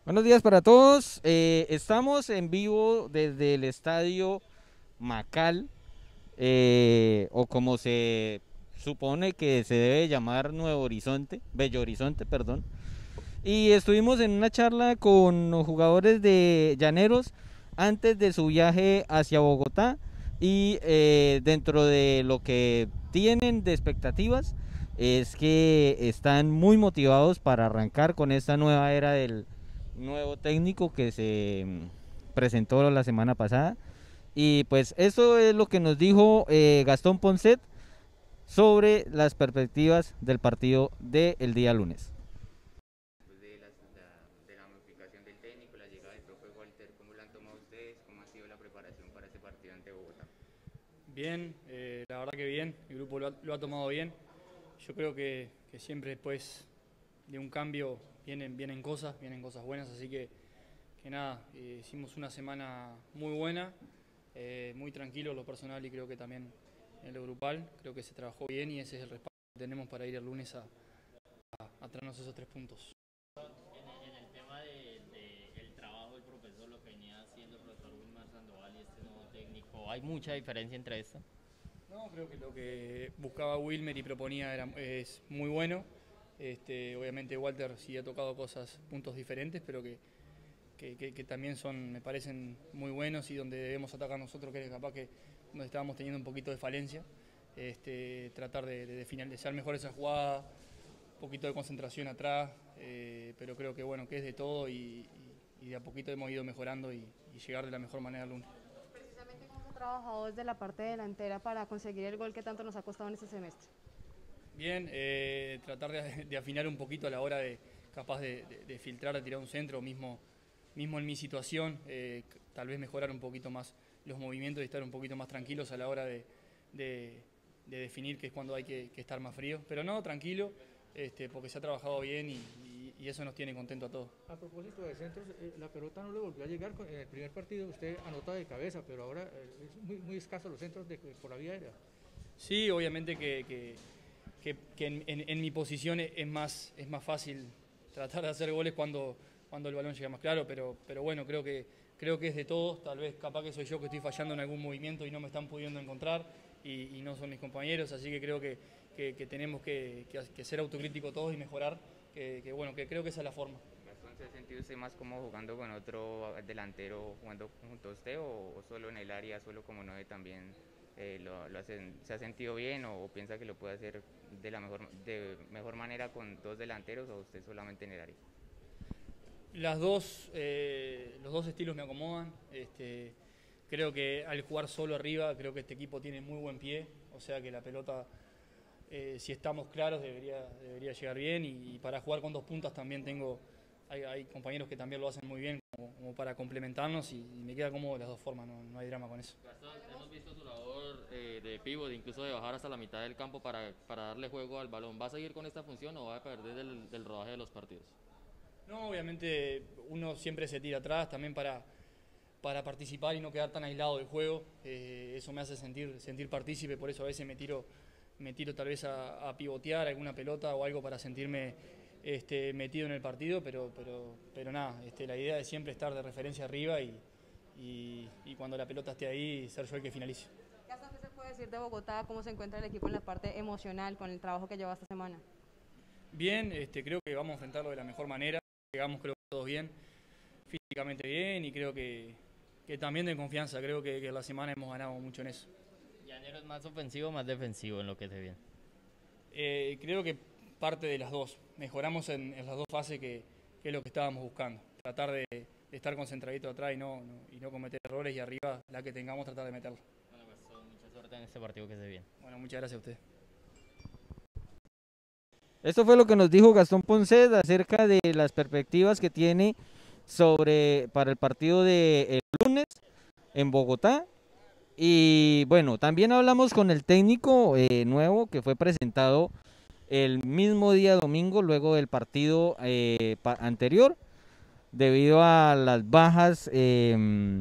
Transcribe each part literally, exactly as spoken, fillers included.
Buenos días para todos. Eh, estamos en vivo desde el estadio Macal, eh, o como se supone que se debe llamar Nuevo Horizonte, Bello Horizonte, perdón. Y estuvimos en una charla con los jugadores de Llaneros antes de su viaje hacia Bogotá y eh, dentro de lo que tienen de expectativas es que están muy motivados para arrancar con esta nueva era del nuevo técnico que se mm, presentó la semana pasada. Y pues eso es lo que nos dijo eh, Gastón Ponset sobre las perspectivas del partido del día lunes. De la, la- de la modificación del técnico, la llegada del profe Walter, ¿cómo la han tomado ustedes? ¿Cómo ha sido la preparación para este partido ante Bogotá? Bien, eh, la verdad que bien, el grupo lo ha, lo ha tomado bien. Yo creo que, que siempre después de un cambio vienen, vienen cosas, vienen cosas buenas, así que, que nada, eh, hicimos una semana muy buena, eh, muy tranquilo en lo personal y creo que también en lo grupal, creo que se trabajó bien y ese es el respaldo que tenemos para ir el lunes a, a, a traernos esos tres puntos. En, en el tema de, de el trabajo del profesor, lo que venía haciendo el profesor Wilmar Sandoval y este nuevo técnico, ¿hay mucha diferencia entre esto? No, creo que lo que buscaba Wilmer y proponía era, es muy bueno. Este, obviamente Walter sí ha tocado cosas, puntos diferentes, pero que, que, que, que también son, me parecen muy buenos y donde debemos atacar nosotros, que es capaz que donde estábamos teniendo un poquito de falencia. Este, tratar de, de, de finalizar mejor esa jugada, un poquito de concentración atrás, eh, pero creo que bueno, que es de todo y, y, y de a poquito hemos ido mejorando y, y llegar de la mejor manera al lunes. Precisamente cómo se ha trabajado desde la parte delantera para conseguir el gol que tanto nos ha costado en este semestre. Bien, eh, tratar de, de afinar un poquito a la hora de capaz de, de, de filtrar, de tirar un centro, mismo, mismo en mi situación, eh, tal vez mejorar un poquito más los movimientos y estar un poquito más tranquilos a la hora de, de, de definir que es cuando hay que, que estar más frío. Pero no, tranquilo, este, porque se ha trabajado bien y, y, y eso nos tiene contento a todos. A propósito de centros, eh, la pelota no le volvió a llegar con- en el primer partido, usted anota de cabeza, pero ahora eh, es muy, muy escaso los centros de, por la vía aérea. Sí, obviamente que, que, que, que en, en, en mi posición es más, es más fácil tratar de hacer goles cuando, cuando el balón llega más claro, pero, pero bueno, creo que, creo que es de todos, tal vez capaz que soy yo que estoy fallando en algún movimiento y no me están pudiendo encontrar y, y no son mis compañeros, así que creo que, que, que tenemos que, que, que ser autocríticos todos y mejorar, que, que bueno, que creo que esa es la forma. Gastón, ¿se ha sentido usted más como jugando con otro delantero, jugando junto a usted o, o solo en el área, solo como nueve también eh, lo, lo hacen, se ha sentido bien o, o piensa que lo puede hacer de la mejor, de mejor manera con dos delanteros o usted solamente en el área? Las dos, eh, los dos estilos me acomodan. Este, creo que al jugar solo arriba, creo que este equipo tiene muy buen pie. O sea que la pelota, eh, si estamos claros, debería, debería llegar bien. Y, y para jugar con dos puntas también tengo, hay, hay compañeros que también lo hacen muy bien como, como para complementarnos y, y me queda cómodo de las dos formas, no, no hay drama con eso. Gastón, hemos visto su labor eh, de pívot, incluso de bajar hasta la mitad del campo para, para darle juego al balón. ¿Va a seguir con esta función o va a perder del, del rodaje de los partidos? No, obviamente uno siempre se tira atrás también para, para participar y no quedar tan aislado del juego. Eh, eso me hace sentir, sentir partícipe, por eso a veces me tiro, me tiro tal vez a, a pivotear alguna pelota o algo para sentirme este, metido en el partido, pero, pero, pero nada, este, la idea es siempre estar de referencia arriba y, y, y cuando la pelota esté ahí, ser yo el que finalice. Gastón, ¿qué se puede decir de Bogotá? ¿Cómo se encuentra el equipo en la parte emocional con el trabajo que lleva esta semana? Bien, este, creo que vamos a enfrentarlo de la mejor manera, llegamos creo que todos bien, físicamente bien y creo que, que también de confianza, creo que, que la semana hemos ganado mucho en eso. ¿Llanero es más ofensivo o más defensivo en lo que se viene? Eh, creo que parte de las dos, mejoramos en, en las dos fases que, que es lo que estábamos buscando, tratar de, de estar concentradito atrás y no, no, y no cometer errores y arriba la que tengamos tratar de meterla. Bueno, Gastón, mucha suerte en este partido que se viene. Bueno, muchas gracias a usted. Esto fue lo que nos dijo Gastón Ponset acerca de las perspectivas que tiene sobre para el partido de el lunes en Bogotá. Y bueno, también hablamos con el técnico eh, nuevo que fue presentado el mismo día domingo, luego del partido eh, pa- anterior, debido a las bajas eh,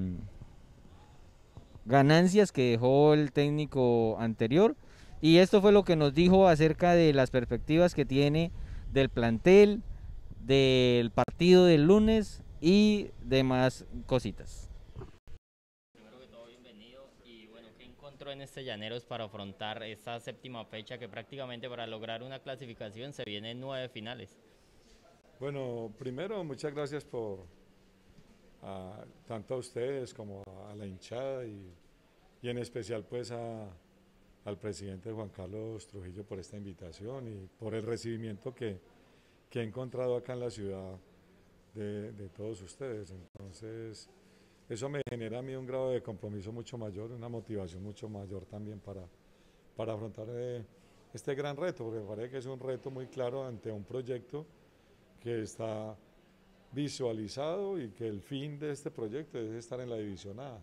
ganancias que dejó el técnico anterior. Y esto fue lo que nos dijo acerca de las perspectivas que tiene del plantel, del partido del lunes y demás cositas. Primero que todo, bienvenido. Y bueno, ¿qué encontró en este Llaneros para afrontar esta séptima fecha que prácticamente para lograr una clasificación se vienen nueve finales? Bueno, primero, muchas gracias por a, tanto a ustedes como a la hinchada y, y en especial pues a, al presidente Juan Carlos Trujillo por esta invitación y por el recibimiento que, que he encontrado acá en la ciudad de, de todos ustedes. Entonces, eso me genera a mí un grado de compromiso mucho mayor, una motivación mucho mayor también para, para afrontar eh, este gran reto, porque me parece que es un reto muy claro ante un proyecto que está visualizado y que el fin de este proyecto es estar en la División A.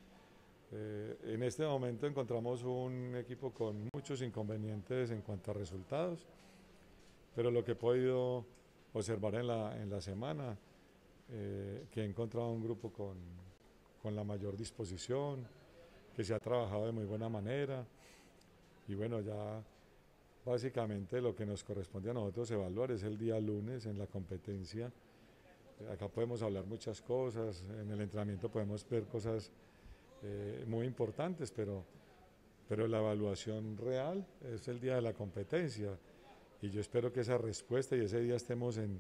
Eh, en este momento encontramos un equipo con muchos inconvenientes en cuanto a resultados, pero lo que he podido observar en la, en la semana, eh, que he encontrado un grupo con, con la mayor disposición, que se ha trabajado de muy buena manera y bueno, ya básicamente lo que nos corresponde a nosotros evaluar es el día lunes en la competencia. Acá podemos hablar muchas cosas, en el entrenamiento podemos ver cosas eh, muy importantes, pero, pero la evaluación real es el día de la competencia y yo espero que esa respuesta y ese día estemos en,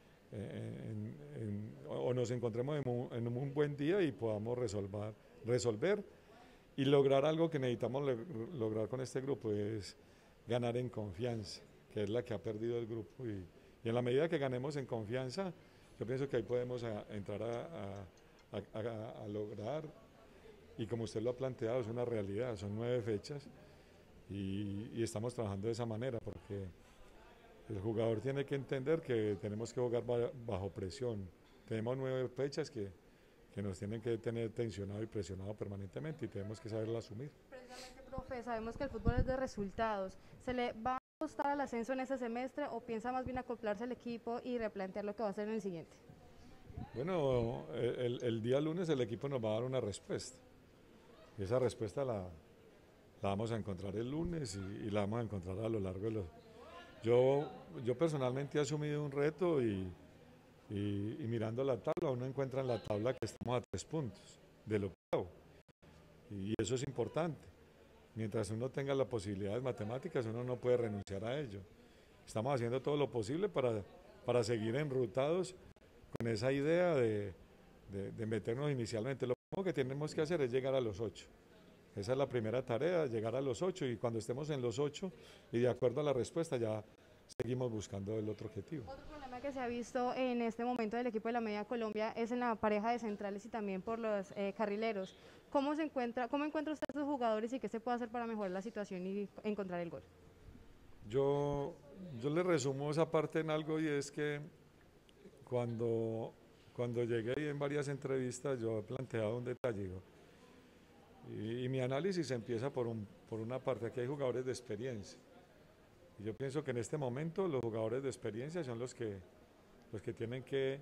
en, en o nos encontremos en un, en un buen día y podamos resolver, resolver y lograr algo que necesitamos lograr con este grupo, es ganar en confianza, que es la que ha perdido el grupo y, y en la medida que ganemos en confianza, yo pienso que ahí podemos a, entrar a, a, a, a lograr, y como usted lo ha planteado, es una realidad, son nueve fechas y, y estamos trabajando de esa manera, porque el jugador tiene que entender que tenemos que jugar bajo presión. Tenemos nueve fechas que, que nos tienen que tener tensionado y presionado permanentemente y tenemos que saberla asumir. Precisamente, profe, sabemos que el fútbol es de resultados. ¿Se le va a costar el ascenso en este semestre o piensa más bien acoplarse al equipo y replantear lo que va a hacer en el siguiente? Bueno, el, el día lunes el equipo nos va a dar una respuesta. Y esa respuesta la, la vamos a encontrar el lunes y, y la vamos a encontrar a lo largo de los... Yo, yo personalmente he asumido un reto y, y, y mirando la tabla, uno encuentra en la tabla que estamos a tres puntos del octavo. Y eso es importante. Mientras uno tenga las posibilidades matemáticas, uno no puede renunciar a ello. Estamos haciendo todo lo posible para, para seguir enrutados con esa idea de, de, de meternos inicialmente. Lo primero que tenemos que hacer es llegar a los ocho. Esa es la primera tarea, llegar a los ocho, y cuando estemos en los ocho y de acuerdo a la respuesta ya seguimos buscando el otro objetivo. Otro problema que se ha visto en este momento del equipo de la Media Colombia es en la pareja de centrales y también por los eh, carrileros. ¿Cómo se encuentra, cómo encuentra usted a sus jugadores y qué se puede hacer para mejorar la situación y encontrar el gol? Yo, yo le resumo esa parte en algo, y es que cuando, cuando llegué y en varias entrevistas yo he planteado un detalle, y, y mi análisis empieza por, un, por una parte. Aquí hay jugadores de experiencia y yo pienso que en este momento los jugadores de experiencia son los que, los que tienen que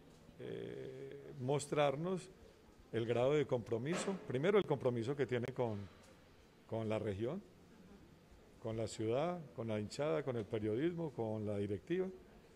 eh, mostrarnos el grado de compromiso, primero el compromiso que tiene con, con la región, con la ciudad, con la hinchada, con el periodismo, con la directiva,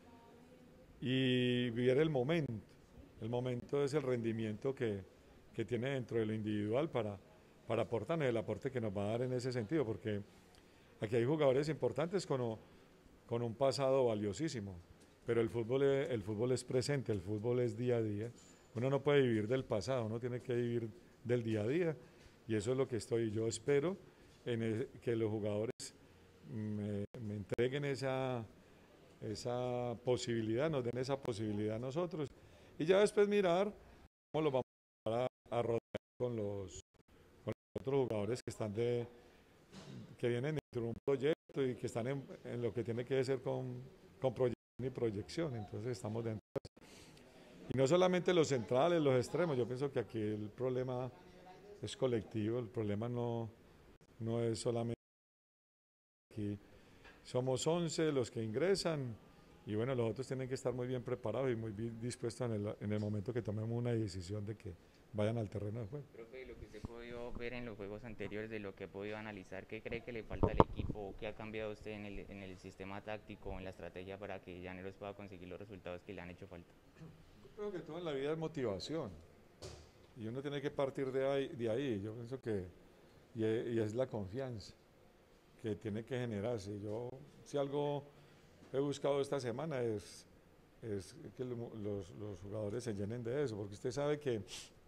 y vivir el momento. El momento es el rendimiento que, que tiene dentro de lo individual para, para aportar, el aporte que nos va a dar en ese sentido, porque aquí hay jugadores importantes con, con un pasado valiosísimo, pero el fútbol, es, el fútbol es presente, el fútbol es día a día. Uno no puede vivir del pasado, uno tiene que vivir del día a día, y eso es lo que estoy. Yo espero en el, que los jugadores me, me entreguen esa, esa posibilidad, nos den esa posibilidad a nosotros, y ya después mirar cómo lo vamos a, a rodear con los, con los otros jugadores que están de, que vienen dentro de un proyecto y que están en, en lo que tiene que ver con, con proyección y proyección. Entonces estamos dentro de eso. Y no solamente los centrales, los extremos, yo pienso que aquí el problema es colectivo, el problema no, no es solamente aquí. Somos once los que ingresan y bueno, los otros tienen que estar muy bien preparados y muy bien dispuestos en el, en el momento que tomemos una decisión de que vayan al terreno de juego. Profe, lo que usted podido ver en los juegos anteriores, de lo que he podido analizar, ¿qué cree que le falta al equipo? ¿Qué ha cambiado usted en el, en el sistema táctico, en la estrategia para que Llaneros pueda conseguir los resultados que le han hecho falta? creo que todo en la vida es motivación y uno tiene que partir de ahí, de ahí. Yo pienso que, y, y es la confianza que tiene que generarse. Yo, si algo he buscado esta semana es, es que lo, los, los jugadores se llenen de eso, porque usted sabe que,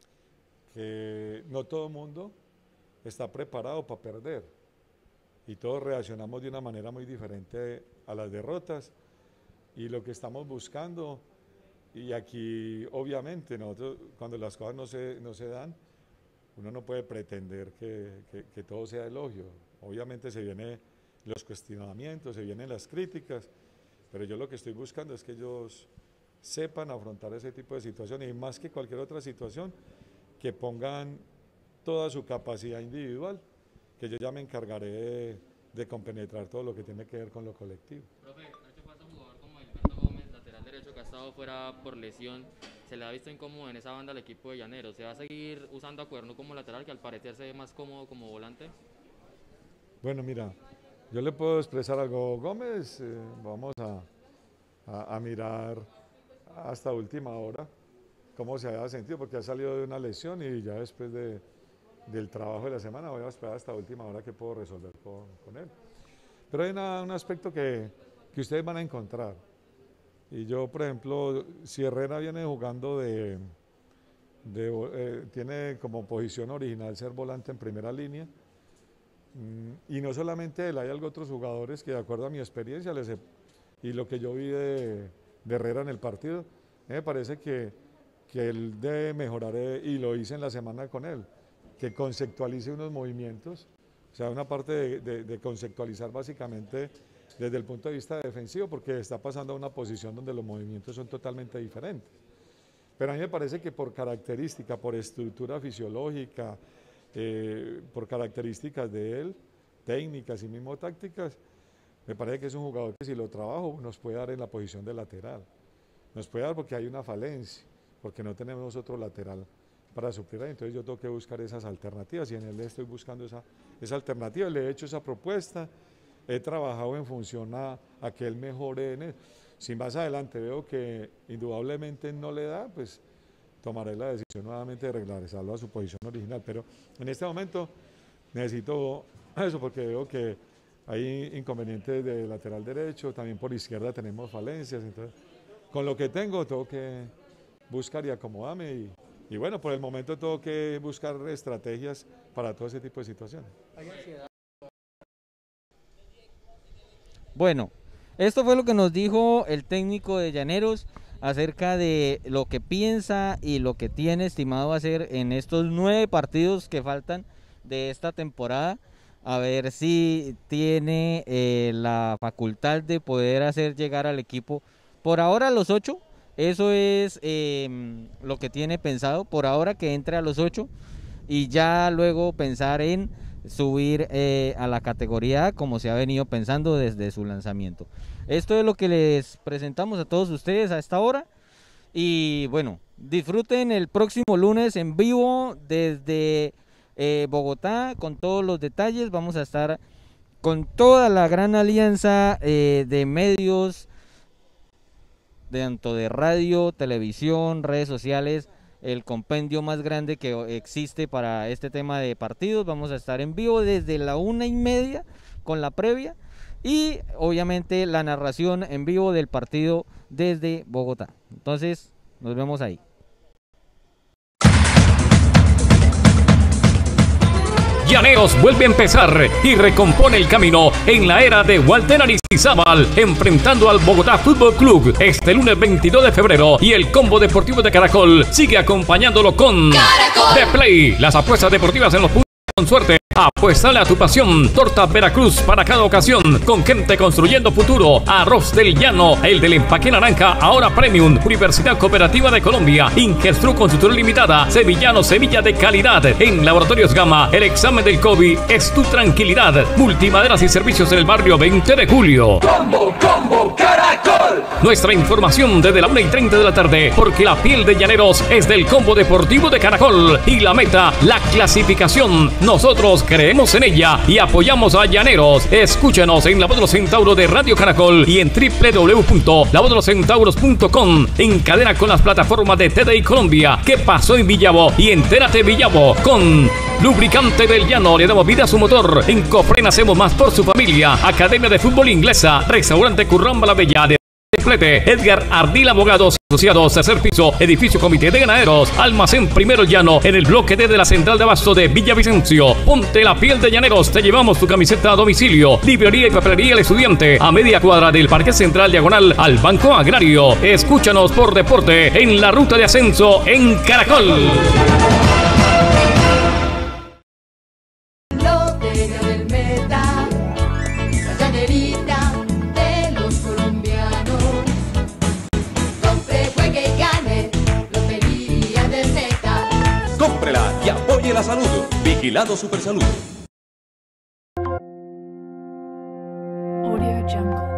que no todo el mundo está preparado para perder y todos reaccionamos de una manera muy diferente a las derrotas, y lo que estamos buscando, y aquí obviamente nosotros cuando las cosas no se, no se dan, uno no puede pretender que, que, que todo sea elogio. Obviamente se vienen los cuestionamientos, se vienen las críticas, pero yo lo que estoy buscando es que ellos sepan afrontar ese tipo de situaciones, y más que cualquier otra situación, que pongan toda su capacidad individual, que yo ya me encargaré de, de compenetrar todo lo que tiene que ver con lo colectivo. Profe, ¿no ha hecho falta un jugador como Gilberto Gómez, lateral derecho, que ha estado fuera por lesión? Se le ha visto incómodo en esa banda al equipo de Llaneros. ¿Se va a seguir usando a Cuerno como lateral, que al parecer se ve más cómodo como volante? Bueno, mira, yo le puedo expresar algo. Gómez, eh, vamos a, a, a mirar hasta última hora cómo se haya sentido, porque ha salido de una lesión y ya después de, del trabajo de la semana voy a esperar hasta última hora que puedo resolver con, con él. Pero hay una, un aspecto que, que ustedes van a encontrar. Y yo, por ejemplo, si Herrera viene jugando de, de eh, tiene como posición original ser volante en primera línea, y no solamente él, hay algo otros jugadores que de acuerdo a mi experiencia les he, y lo que yo vi de, de Herrera en el partido, me parece que, que él debe mejorar, y lo hice en la semana con él, que conceptualice unos movimientos, o sea, una parte de, de, de conceptualizar básicamente desde el punto de vista defensivo, porque está pasando a una posición donde los movimientos son totalmente diferentes. Pero a mí me parece que por característica, por estructura fisiológica, eh, por características de él, técnicas y mismo tácticas, me parece que es un jugador que si lo trabajo nos puede dar en la posición de lateral. Nos puede dar porque hay una falencia, porque no tenemos otro lateral para suplir ahí. Entonces yo tengo que buscar esas alternativas, y en él estoy buscando esa, esa alternativa. Le he hecho esa propuesta, he trabajado en función a, a que él mejore en él. Si más adelante veo que indudablemente no le da, pues tomaré la decisión nuevamente de regresarlo a su posición original. Pero en este momento necesito eso, porque veo que hay inconvenientes de lateral derecho, también por izquierda tenemos falencias. Entonces, con lo que tengo, tengo que buscar y acomodarme. Y, y bueno, por el momento tengo que buscar estrategias para todo ese tipo de situaciones. Bueno, esto fue lo que nos dijo el técnico de Llaneros acerca de lo que piensa y lo que tiene estimado hacer en estos nueve partidos que faltan de esta temporada, a ver si tiene eh, la facultad de poder hacer llegar al equipo por ahora a los ocho. Eso es eh, lo que tiene pensado, por ahora que entre a los ocho, y ya luego pensar en subir eh, a la categoría A, como se ha venido pensando desde su lanzamiento. Esto es lo que les presentamos a todos ustedes a esta hora, y bueno, disfruten el próximo lunes en vivo desde eh, Bogotá con todos los detalles. Vamos a estar con toda la gran alianza eh, de medios, tanto de radio, televisión, redes sociales, el compendio más grande que existe para este tema de partidos. Vamos a estar en vivo desde la una y media con la previa, y obviamente la narración en vivo del partido desde Bogotá. Entonces, nos vemos ahí. Llaneros vuelve a empezar y recompone el camino en la era de Walter Aristizábal, enfrentando al Bogotá Fútbol Club este lunes veintidós de febrero, y el Combo Deportivo de Caracol sigue acompañándolo con Caracol The Play, las apuestas deportivas en los puntos con suerte. Apuéstale a tu pasión. Torta Veracruz para cada ocasión, con gente construyendo futuro. Arroz del Llano, el del empaque naranja, ahora premium. Universidad Cooperativa de Colombia, Inquestru Consultoría Limitada, Sevillano, Sevilla de calidad. En Laboratorios Gama, el examen del COVID es tu tranquilidad. Multimaderas y servicios en el barrio veinte de julio. Combo, combo, Caracol. Nuestra información desde la una y treinta de la tarde, porque la piel de Llaneros es del Combo Deportivo de Caracol, y la meta, la clasificación. Nosotros creemos en ella y apoyamos a Llaneros. Escúchanos en La Voz de los Centauros de Radio Caracol y en doble u doble u doble u punto la voz de los centauros punto com. En cadena con las plataformas de T D I Colombia. ¿Qué pasó en Villavo? Y entérate Villavo con Lubricante del Llano. Le damos vida a su motor. En Cofren hacemos más por su familia. Academia de Fútbol Inglesa. Restaurante Curramba La Bella de Plete. Edgar Ardil Abogados Asociados, tercer piso, edificio Comité de Ganaderos, Almacén Primero Llano, en el bloque D de la Central de Abasto de Villavicencio. Ponte la piel de Llaneros, te llevamos tu camiseta a domicilio. Librería y papelería El Estudiante, a media cuadra del Parque Central diagonal al Banco Agrario. Escúchanos por deporte en la ruta de ascenso en Caracol. Cómprela y apoye la salud. Vigilado Supersalud. Audio Jungle.